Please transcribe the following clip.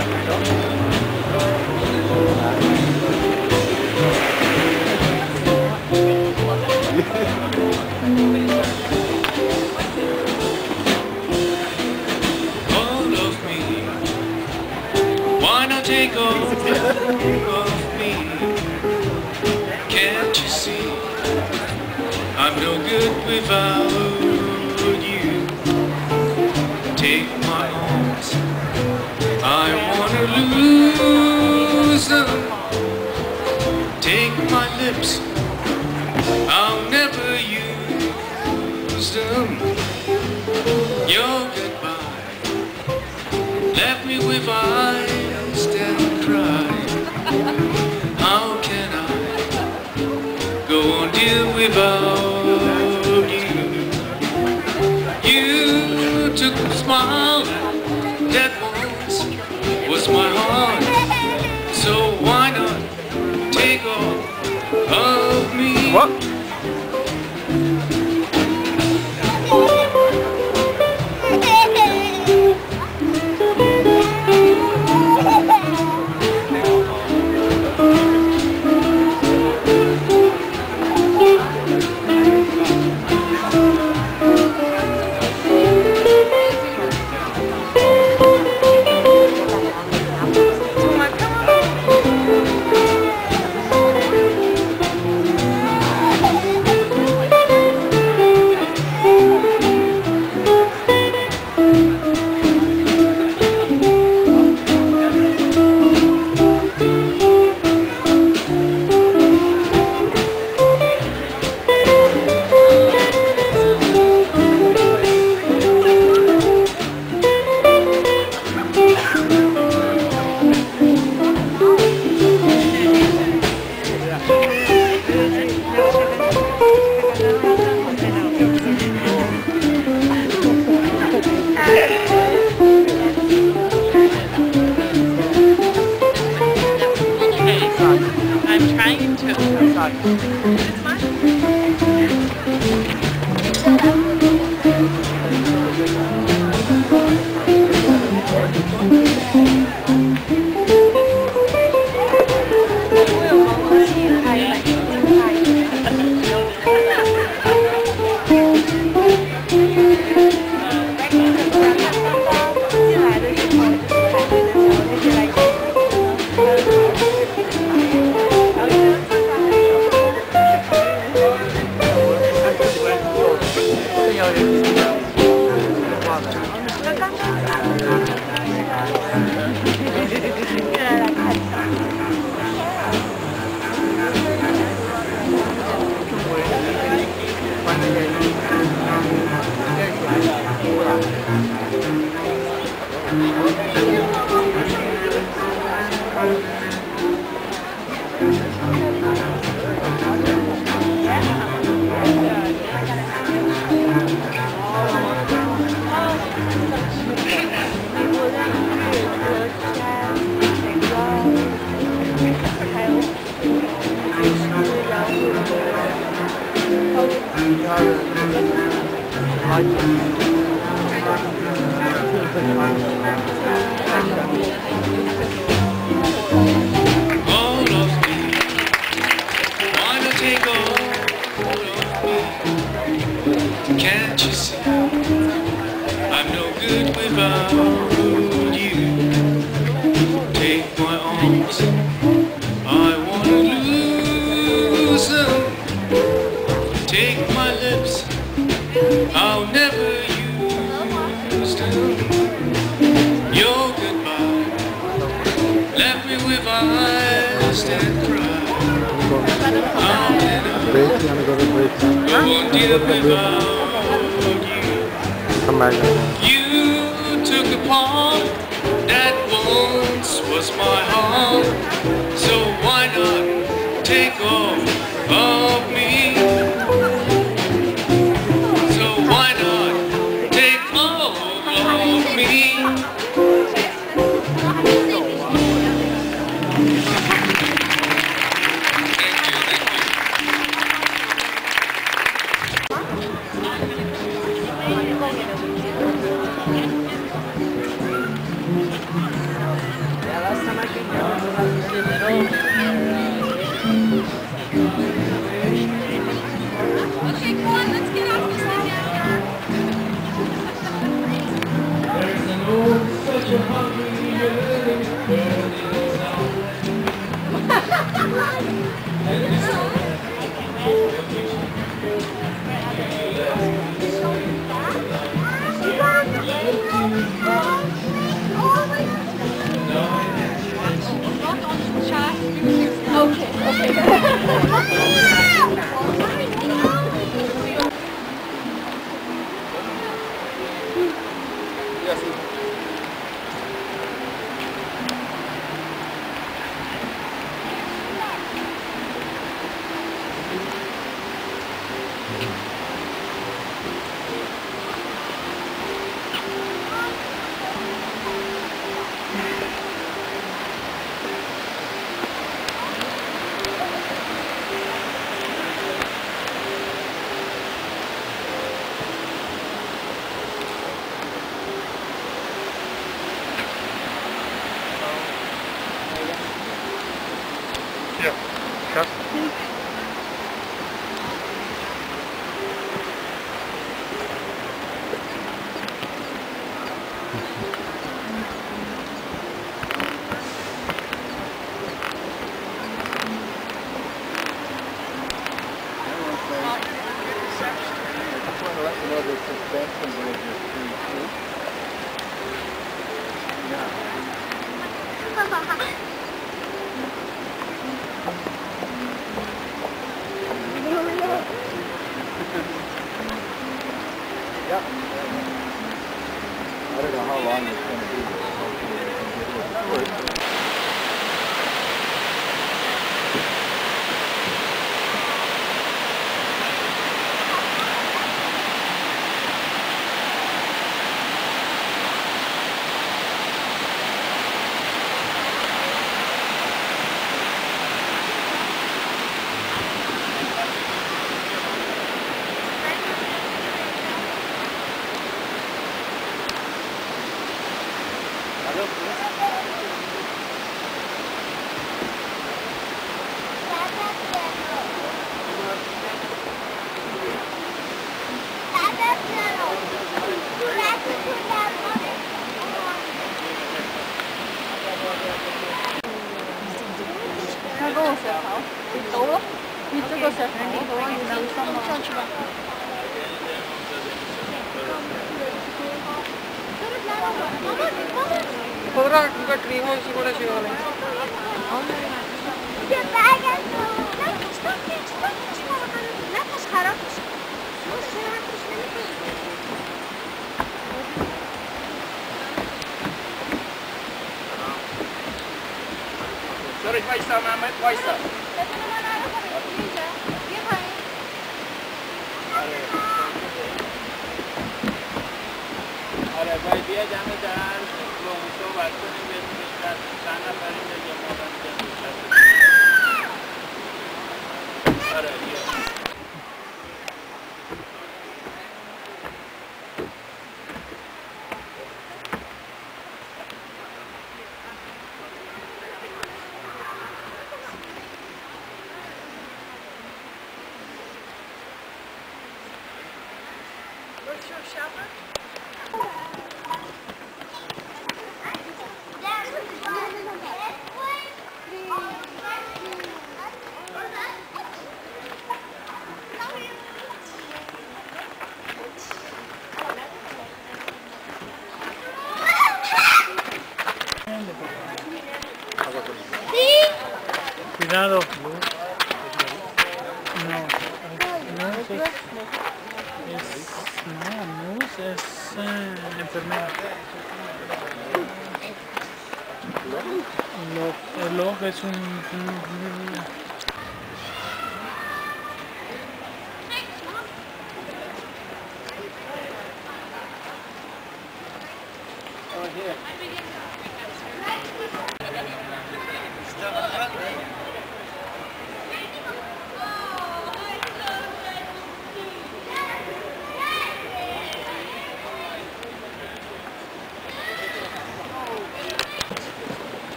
Why not take all of me? Can't you see I'm no good without you? Take my arms, I wanna lose them. Take my lips, I'll never use them. Your goodbye left me with eyes that cry. How can I go on, dear, without you? You took a smile that once was my heart. So why not take all of me? What? I'm trying to. It's fine. Can't you see I'm no good without you? Take my arms, I wanna lose them. Take my lips, I'll never use them. Your goodbye left me with eyes that cry. How can I go on, dear, without you took a part that once was my heart, so why not take all of me? So why not take all of me? Thank you. Ja, cut. Yep. I don't know how long it's going to be. Hopefully we can get it. 那个石头，你倒咯，你这个石头，你能上去吧？ Ora ఇంకా tree house కూడా చేయాలి. Sorry, Faisal, Mehmet Faisal. Ada baik dia jangan belum coba tu ni biar sana paling dia mau dan ada dia. What's your shower? Cuidado. No. Nus es enfermera. El ojo es un... Oh, here.